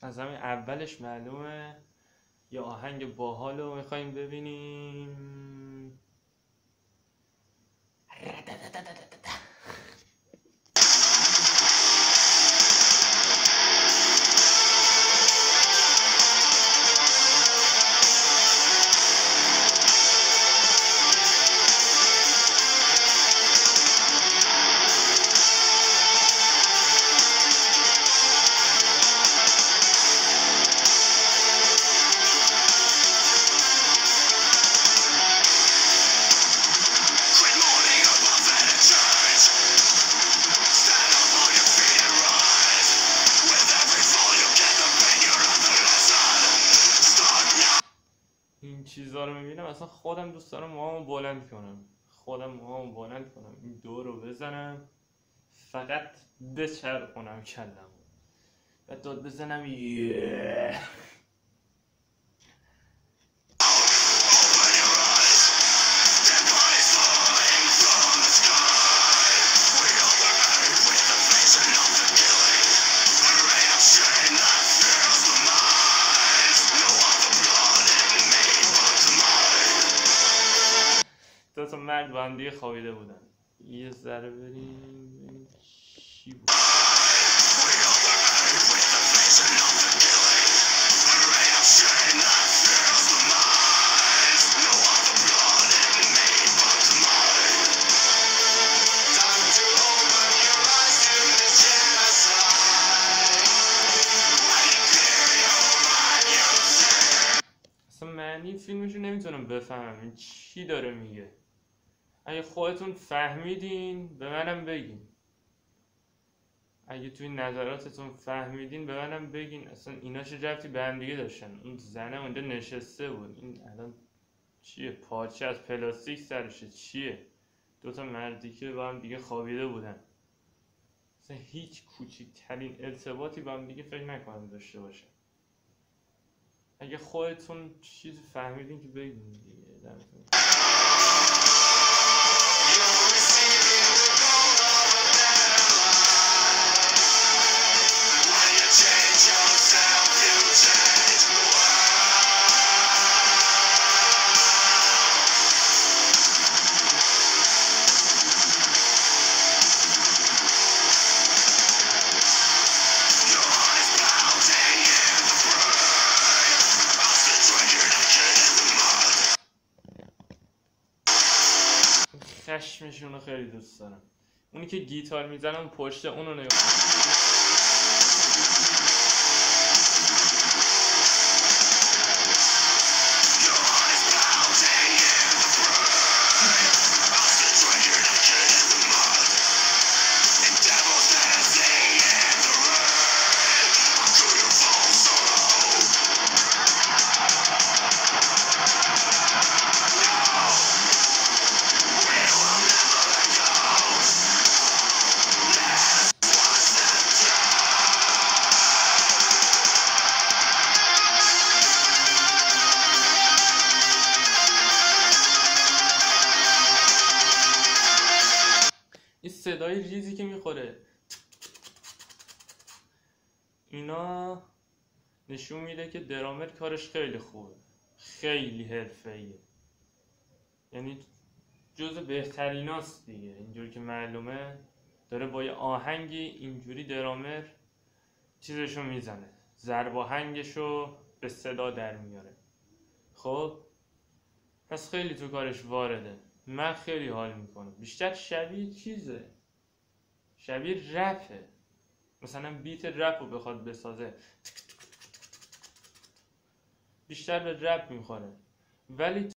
از همین اولش معلومه یه آهنگ باحال رو میخوایم ببینیم. این چیزا رو میبینم اصلا خودم دوست دارم موهامو بلند کنم، این دور رو بزنم، فقط بچرخونم کلمو و داد بزنم یه دو تا مرد با هم دیگه خوابیده بودن. یه ذره بریم چی بود. اصلا معنی فیلمشو نمیتونم بفهمم این چی داره میگه. اگه خودتون فهمیدین به منم بگین، اگه توی نظراتتون فهمیدین به منم بگین. اصلا اینا چه ربطی به هم دیگه داشتن؟ اون زنه اونجا نشسته بود، این الان چیه؟ پارچه از پلاستیک سرشه چیه؟ دوتا مردی که با هم دیگه خوابیده بودن، اصلا هیچ کوچکترین ارتباطی با هم دیگه فکر نکنم داشته باشه. اگه خودتون چیزی فهمیدین که بگین دیگه. دمتون خشمشون رو خیلی دوست دارم. اونی که گیتار میزنه اون پشت اونو نگاه. این صدای ریزی که میخوره اینا نشون میده که درامر کارش خیلی خوبه، خیلی حرفه‌ایه، یعنی جزو بهتریناست دیگه. اینجوری که معلومه داره با یه آهنگی اینجوری درامر چیزشو میزنه، ضرب آهنگشو به صدا در میاره. خب پس خیلی تو کارش وارده، من خیلی حال میکنم. بیشتر شبیه چیزه، شبیه رپه، مثلا بیت رپ رو بخواد بسازه بیشتر به رپ میخوره. ولی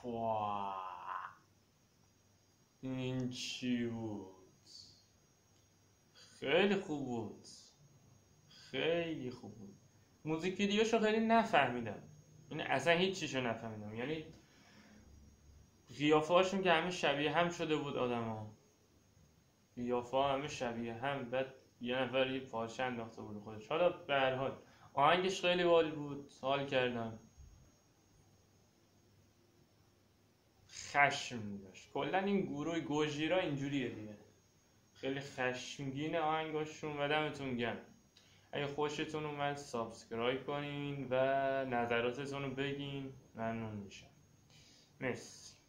این چی بود؟ خیلی خوب بود، خیلی خوب بود. موزیک ویدیوشو خیلی نفهمیدم، یعنی اصلا هیچ چیشو نفهمیدم. یعنی قیافه هاشون که همه شبیه هم شده بود، آدما قیافه همه شبیه هم. بعد یه نفر یه پارچه انداخته بود خودش. حالا به هر حال آهنگش خیلی باحال بود، حال کردم. خشم داشت کلا این گروه گوجیرا اینجوریه دیگه، خیلی خشمگین آهنگاشون. و دمتون گرم، اگه خوشتون اومد سابسکرایب کنین و نظراتتون رو بگین، ممنون میشم. مرسی.